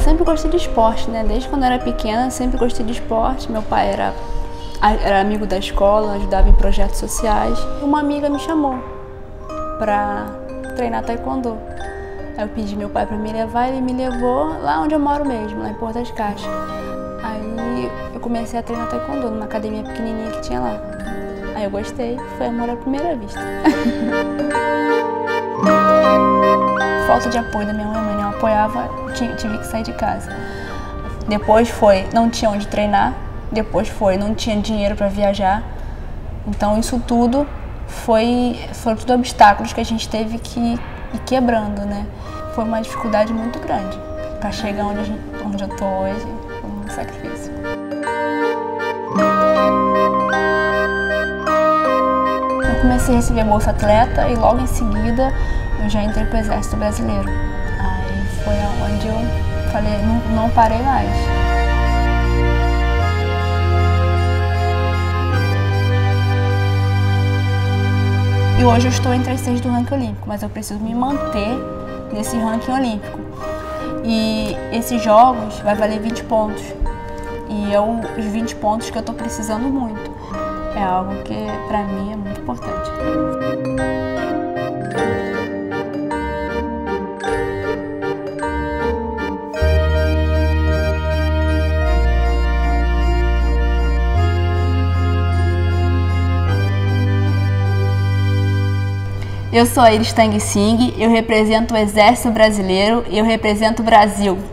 sempre gostei de esporte, né? Desde quando eu era pequena, sempre gostei de esporte. Meu pai era amigo da escola, ajudava em projetos sociais. Uma amiga me chamou pra treinar taekwondo. Aí eu pedi meu pai pra me levar, ele me levou lá onde eu moro mesmo, lá em Porto das Caixas. Aí eu comecei a treinar taekwondo numa academia pequenininha que tinha lá. Aí eu gostei, foi amor à primeira vista. Falta de apoio da minha mãe não apoiava, tive que sair de casa. Depois foi, não tinha onde treinar, depois foi, não tinha dinheiro para viajar. Então isso tudo foram tudo obstáculos que a gente teve que ir quebrando, né? Foi uma dificuldade muito grande para chegar onde eu tô hoje, foi um sacrifício. Eu comecei a receber Bolsa Atleta e logo em seguida eu já entrei para o Exército Brasileiro. Aí foi onde eu falei, não parei mais. E hoje eu estou entre as 6 do ranking olímpico, mas eu preciso me manter nesse ranking olímpico. E esses jogos vai valer 20 pontos. E é os 20 pontos que eu estou precisando muito. É algo que para mim é muito importante. Eu sou a Iris Tang Singh, eu represento o Exército Brasileiro e eu represento o Brasil.